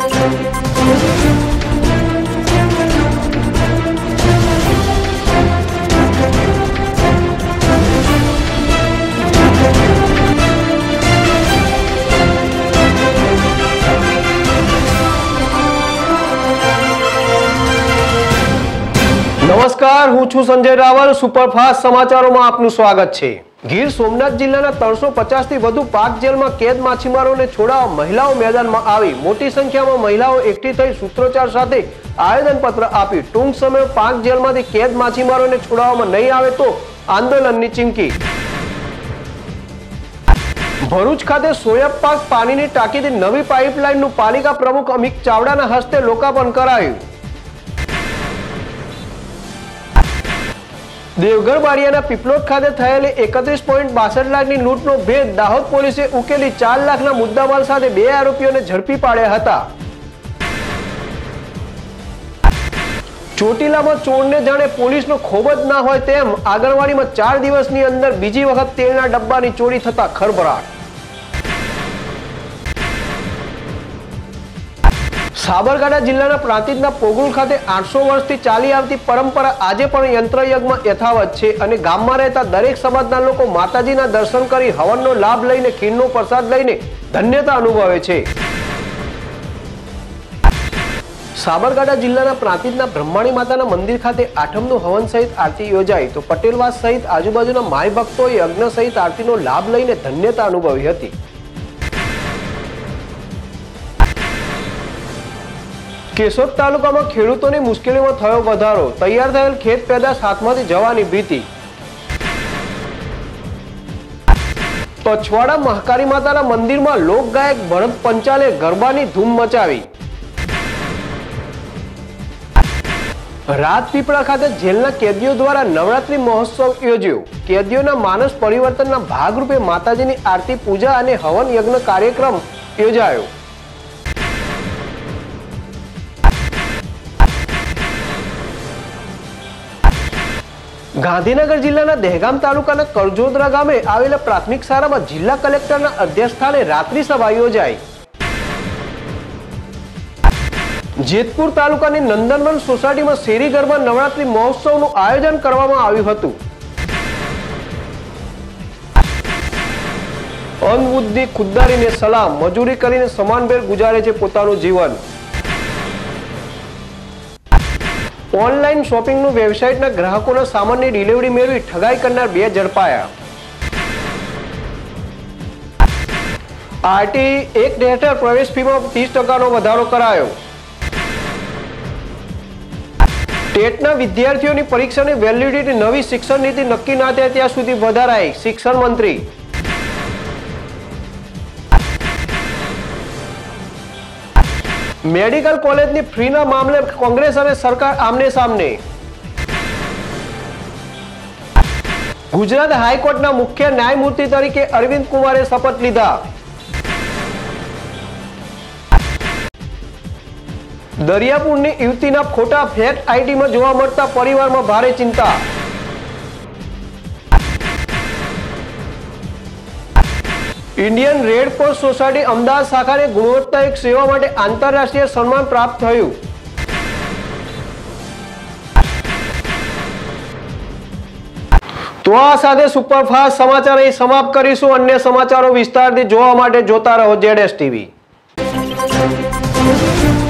नमस्कार, हूँ छू संजय रावल। सुपरफास्ट समाचारों में आपનું સ્વાગત છે। ગીર સોમનાથ જિલ્લાના 350 થી વધુ પાક જેલમાં કેદ માછીમારોને છોડાવવા મહિલાઓ મેદાનમાં આવી મોટી સંખ્યામાં મહિલાઓ એકઠી થઈ સૂત્રોચ્ચાર સાથે આવેદનપત્ર આપ્યું। ટૂંક સમયમાં પાક જેલમાંથી કેદ માછીમારોને છોડાવવામાં નહીં આવે તો આંદોલનની ચીમકી। ભરૂચ ખાતે સોયાબ પાક પાણીની ટાંકીથી નવી પાઇપલાઇનનું પાલિકા પ્રમુખ અમિત ચાવડાના હસ્તે લોકાર્પણ કરાયું। देवघर बारियाना पीपलोद खाते थयेली 31.62 लाखनी लूंटनो भेद दाहोद पोलीसे उकेली 4 लाखना मुद्दामाल साथे 2 आरोपीओने झड़पी पाड्या हता। ચોટીલામાં ચોરને જાણે પોલીસનો ખોબ જ ના હોય તેમ આંગણવાડીમાં 4 દિવસની અંદર બીજી વખત તેલના ડબ્બાની ચોરી થતા ખળભળાટ। સાબરકાંઠા જિલ્લાના પ્રાંતિજના પોગુલ ખાતે 800 વર્ષથી ચાલી આવતી પરંપરા આજે પણ યંત્રયજ્ઞમાં યથાવત છે અને ગામમાં રહેતા દરેક સમાજના લોકો માતાજીના દર્શન કરી હવનનો લાભ લઈને ખીરનો પ્રસાદ લઈને ધન્યતા અનુભવે છે। સાબરકાંઠા જિલ્લાના પ્રાંતિજના બ્રહ્માણી માતાના મંદિર ખાતે આઠમનું હવન સહિત આરતી યોજાઈ તો પટેલવાસ સહિત આજુબાજુના માય ભક્તોએ યજ્ઞ સહિત આરતીનો લાભ લઈને ધન્યતા અનુભવી હતી। केशोद तालुका में खेडूतोनी मुश्केली में थयो वधारो। तैयार थયેલ खेत पेदाश हाथमांथी जवानी भीति। पछवाड़ा महाकाली माताना मंदिर में लोक गायक भरत पंचाले गरबानी धूम मचावी। राजपीपळा खाते जेलना कैदीओ द्वारा नवरात्रि महोत्सव योज्यो। कैदीओना मानस परिवर्तनना भागरूपे माताजीनी आरती पूजा अने हवन यज्ञ कार्यक्रम योजायो। गांधीनगर जिल्लाना दहेगाम तालुकाना करजोदरा गामे आवेला प्राथमिक शाळामां जिल्ला कलेक्टरना अध्यक्षस्थाने रात्रि सभा योजाई। जेतपुर तालुकानी नंदनवन सोसायटीमां शेरी गरबा नवरात्रि महोत्सवनुं आयोजन करवामां આવ્યું હતું। અનબુદ્ધિ ખુદદારીને સલામ। મજૂરી કરીને સમાનભેર ગુજારે છે પોતાનું જીવન। ऑनलाइन शॉपिंग वेबसाइट ग्राहकों सामाननी डिलीवरी मेळवी ठगाई करनार 2 झड़पाया। आरटीई एक्ट हेठळ प्रवेश फी में 30% वधारो करायो। टेटना विद्यार्थीओनी परीक्षानी वेलिडिटी नवी शिक्षण नीति नक्की ना थाय त्यां सुधी वधाराई। शिक्षण मंत्री मेडिकल कॉलेज ની ફ્રીના મામલે કોંગ્રેસ અને સરકાર આમને સામને। ગુજરાત હાઈકોર્ટના મુખ્ય ન્યાયમૂર્તિ તરીકે અરવિંદ કુમારે શપથ લીધા। દરિયાપુરની યુવતીના ફોટા ફેક આઈડીમાં જોવા મળતા પરિવારમાં ભારે ચિંતા। Indian Red Cross Society Ahmedabad शाखा ने गुणवत्तायुक्त सेवा माटे आंतरराष्ट्रीय सम्मान प्राप्त थयुं। तो आ साथे सुपरफास्ट समाचार અહીં સમાપ્ત કરીશું। અન્ય સમાચારો વિસ્તારથી જોવા માટે જોતા રહો ZS ટીવી।